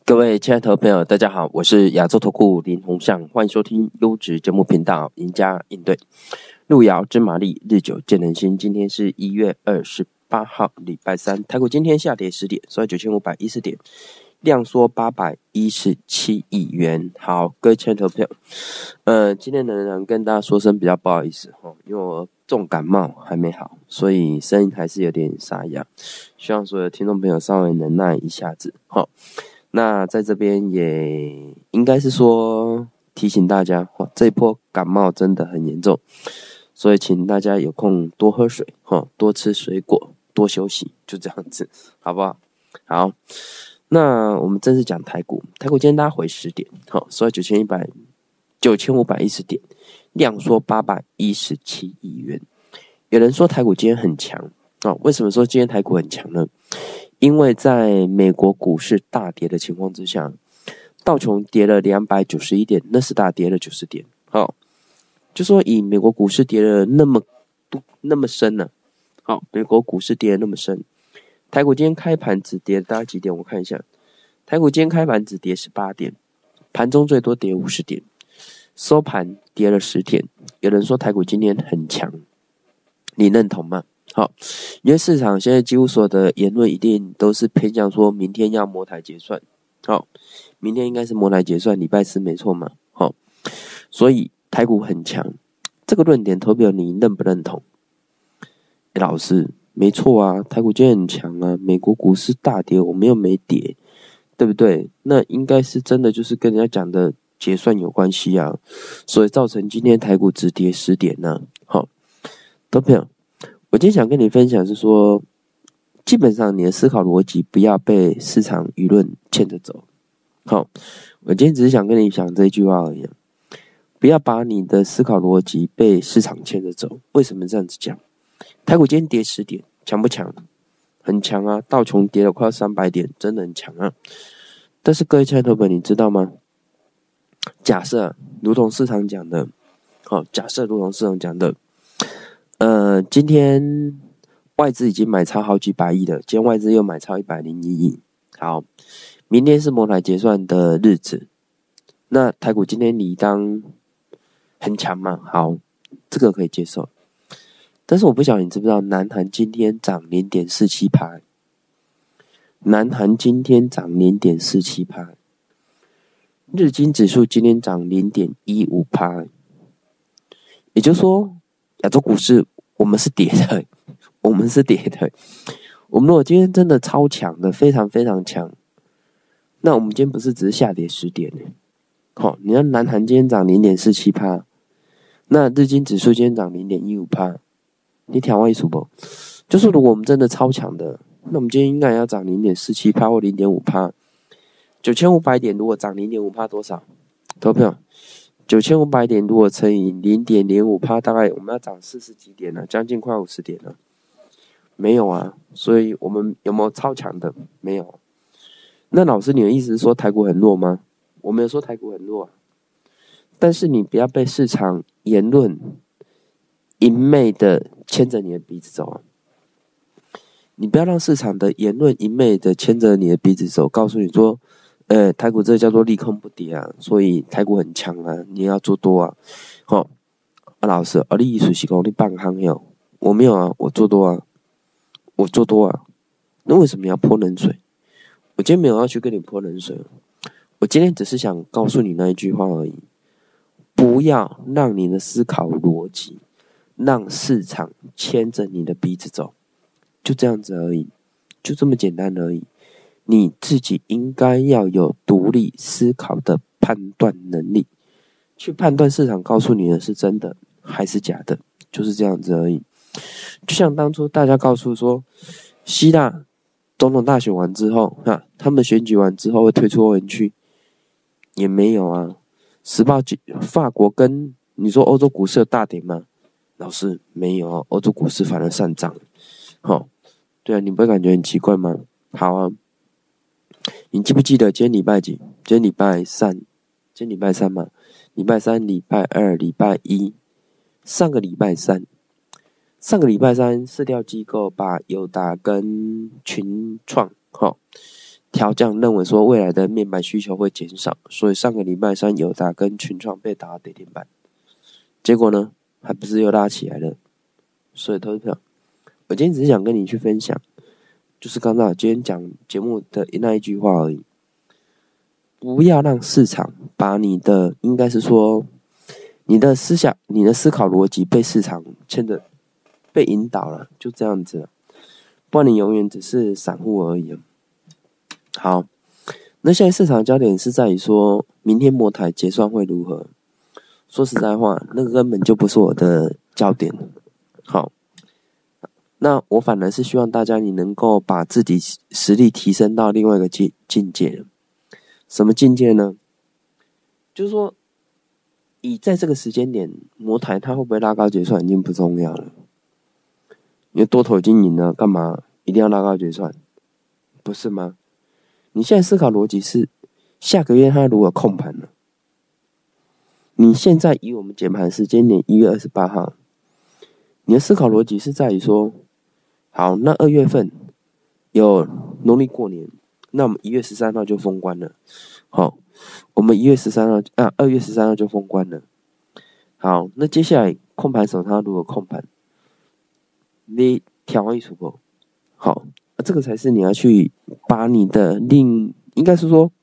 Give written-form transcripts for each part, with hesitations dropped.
各位亲爱的投资朋友，大家好，我是亚洲投顾林鸿相，欢迎收听优质节目频道赢家应对。路遥知马力，日久见人心。今天是1月28号，礼拜三，台股今天下跌10点，收在9510点，量缩817亿元。好，各位亲爱的投资朋友，今天仍然跟大家说声比较不好意思因为我重感冒还没好，所以声音还是有点沙哑，希望所有听众朋友稍微忍耐一下子那在这边也应该是说提醒大家这一波感冒真的很严重，所以请大家有空多喝水多吃水果，多休息，就这样子好不好？好，那我们正式讲台股。台股今天拉回10点收在9510点，量缩817亿元。有人说台股今天很强为什么说今天台股很强呢？因为在美国股市大跌的情况之下，道琼跌了291点，纳斯达跌了90点。就说以美国股市跌了那么深呢美国股市跌了那么深，台股今天开盘只跌了大概几点？我看一下，台股今天开盘只跌18点，盘中最多跌50点，收盘跌了10点。有人说台股今天很强，你认同吗？因为市场现在几乎所有的言论一定都是偏向说明天要摩台结算，明天应该是摩台结算，礼拜四没错嘛，所以台股很强，这个论点投票你认不认同？老师，没错啊，台股今天很强啊，美国股市大跌，我们又没跌，对不对？那应该是真的就是跟人家讲的结算有关系啊，所以造成今天台股只跌10点呢。投票。我今天想跟你分享是说，基本上你的思考逻辑不要被市场舆论牵着走。我今天只是想跟你讲这一句话而已，不要把你的思考逻辑被市场牵着走。为什么这样子讲？台股今天跌10点，强不强？很强啊，道琼跌了快要300点，真的很强啊。但是各位亲爱的朋友，你知道吗？假设如同市场讲的，今天外资已经买超好几百亿了，今天外资又买超101亿。好，明天是摩台结算的日子，那台股今天理当很强嘛？好，这个可以接受。但是我不晓得你知不知道，南韩今天涨 0.47%， 南韩今天涨 0.47%， 日经指数今天涨 0.15%， 也就是说亚洲股市我们是跌的，我们如果今天真的超强的，非常非常强，那我们今天不是只是下跌10点你看南韩今天涨 0.47%， 那日经指数今天涨 0.15%， 你听我意思不？就是如果我们真的超强的，那我们今天应该要涨 0.47% 或 0.5%。9500点如果涨 0.5% 多少？投票9500点如果乘以 0.05%， 大概我们要涨40几点了，将近快50点了。没有啊，所以我们有没有超强的？没有。那老师，你的意思是说台股很弱吗？我没有说台股很弱但是你不要被市场言论一昧的牵着你的鼻子走你不要让市场的言论一昧的牵着你的鼻子走，告诉你说台股这叫做利空不跌啊，所以台股很强啊，你要做多啊。老师你意思是说你放空哟？我没有啊，我做多啊。那为什么要泼冷水？我今天没有要去跟你泼冷水，我今天只是想告诉你那一句话而已，不要让你的思考逻辑让市场牵着你的鼻子走，就这样子而已，就这么简单而已。你自己应该要有独立思考的判断能力，去判断市场告诉你的是真的还是假的，就是这样子而已。就像当初大家告诉说，希腊总统大选完之后他们选举完之后会退出欧元区，也没有啊。时报法国跟你说欧洲股市有大跌吗？老师，没有欧洲股市反而上涨。对啊，你不会感觉很奇怪吗？好啊，你记不记得今天礼拜几？今天礼拜三嘛，礼拜三、礼拜二、礼拜一，上个礼拜三，市调机构把友达跟群创调降，认为说未来的面板需求会减少，所以上个礼拜三友达跟群创被打到跌停板，结果呢还不是又拉起来了。所以投资票，我今天只是想跟你去分享，就是刚刚今天讲节目的那一句话而已，不要让市场把你的，应该是说你的思想、你的思考逻辑被市场牵着、被引导了，就这样子了，不然你永远只是散户而已。好，那现在市场焦点是在于说明天摩台结算会如何？说实在话，那个根本就不是我的焦点。好，那我反而是希望大家你能够把自己实力提升到另外一个境界。什么境界呢？就是说，在这个时间点，摩台它会不会拉高结算已经不重要了，因为多头已经赢了，干嘛一定要拉高结算？不是吗？你现在思考逻辑是，下个月它如果控盘了，你现在以我们解盘时间点1月28号，你的思考逻辑是在于说，好，那2月份有农历过年，那我们1月13号就封关了。好，我们2月13号就封关了。好，那接下来控盘手他如果控盘，你调一出不？好，这个才是你要去把你的应该是说，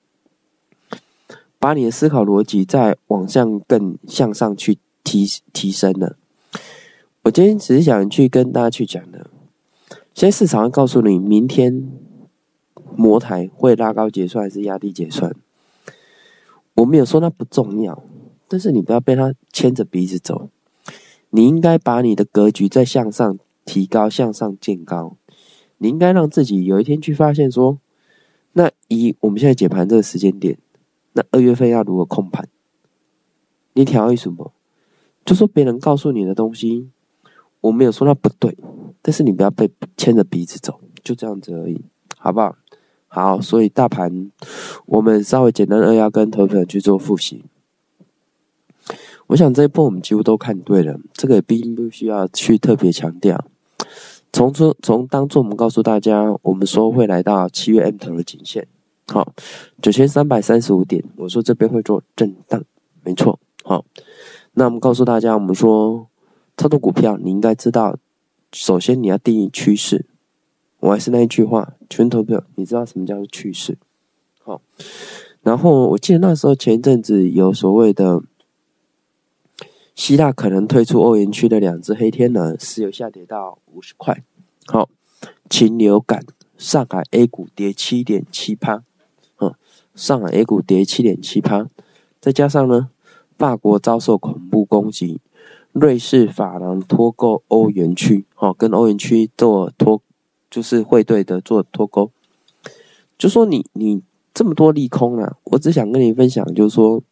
把你的思考逻辑再往上更向上去提升了。我今天只是想去跟大家去讲的，现在市场会告诉你，明天摩台会拉高结算还是压低结算。我没有说那不重要，但是你不要被它牵着鼻子走。你应该把你的格局再向上提高，向上建高。你应该让自己有一天去发现说，那以我们现在解盘这个时间点，那2月份要如何控盘？你调一什么？就说别人告诉你的东西，我没有说它不对，但是你不要被牵着鼻子走，就这样子而已，好不好？好，所以大盘我们稍微简单的要跟投资者去做复习。我想这一波我们几乎都看对了，这个也并不需要去特别强调。从当初我们告诉大家，我们说会来到7月 M 头的颈线，好，9335点，我说这边会做震荡，没错，好。那我们告诉大家，我们说操作股票，你应该知道，首先你要定义趋势。我还是那一句话，全投票，你知道什么叫做趋势？好，然后我记得那时候前一阵子有所谓的希腊可能退出欧元区的2只黑天鹅，石油下跌到50块。好，禽流感，上海 A 股跌 7.7%，上海 A 股跌 7.7%，再加上呢，法国遭受恐怖攻击，瑞士法郎脱钩欧元区，跟欧元区做就是汇兑的做脱钩，就说你这么多利空啊，我只想跟你分享，就是说，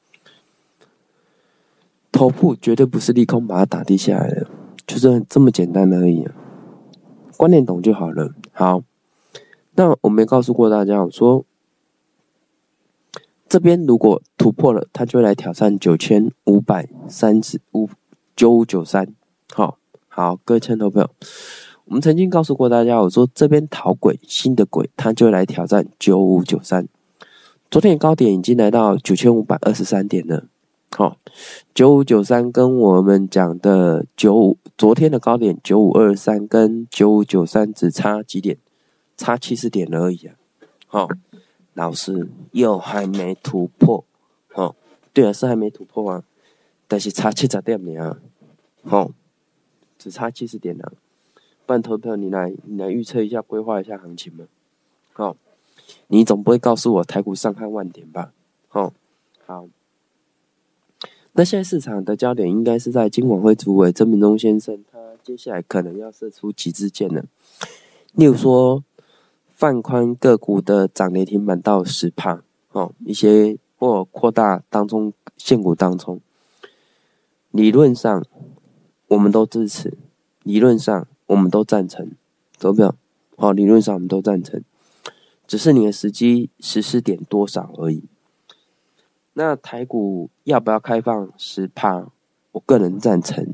头部绝对不是利空把它打低下来的，就是这么简单而已，观念懂就好了。好，那我们也告诉过大家，我说这边如果突破了，它就会来挑战9593，9593。好，各位亲爱的朋友。我们曾经告诉过大家，我说这边逃轨新的轨，它就会来挑战9593。昨天的高点已经来到9523点了。好，9593跟我们讲的昨天的高点9523跟9593只差几点？差70点而已啊。好，老师又还没突破。好，对啊，是还没突破啊，但是差70点而已。好，只差70点了。不然投票你来预测一下，规划一下行情嘛。好，你总不会告诉我台股上看万点吧？好，那现在市场的焦点应该是在金管会主委曾明忠先生，他接下来可能要射出几支箭了。例如说，放宽个股的涨跌停板到10%，一些或扩大当中现股当中，理论上我们都支持，理论上我们都赞成，懂没有？好，理论上我们都赞成，只是你的实施点多少而已。那台股要不要开放10%？我个人赞成，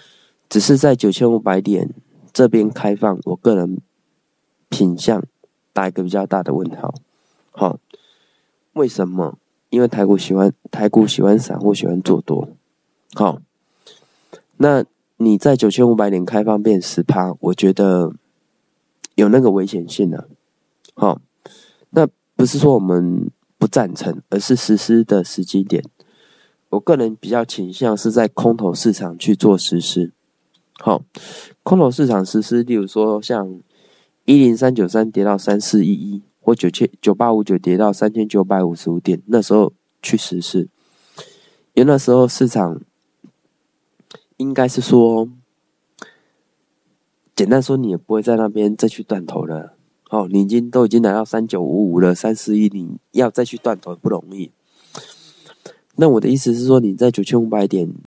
只是在9500点这边开放，我个人倾向打一个比较大的问号。好，为什么？因为台股喜欢散户喜欢做多。好，那你在9500点开放变10%，我觉得有那个危险性了。好，那不是说我们不赞成，而是实施的时机点。我个人比较倾向是在空头市场去做实施。好，空头市场实施，例如说像10393跌到3411，或9859跌到3955点，那时候去实施，因为那时候市场应该是说，简单说，你也不会在那边再去断头了。哦，你都已经来到3955了，341，你要再去断头不容易。那我的意思是说，你在9500点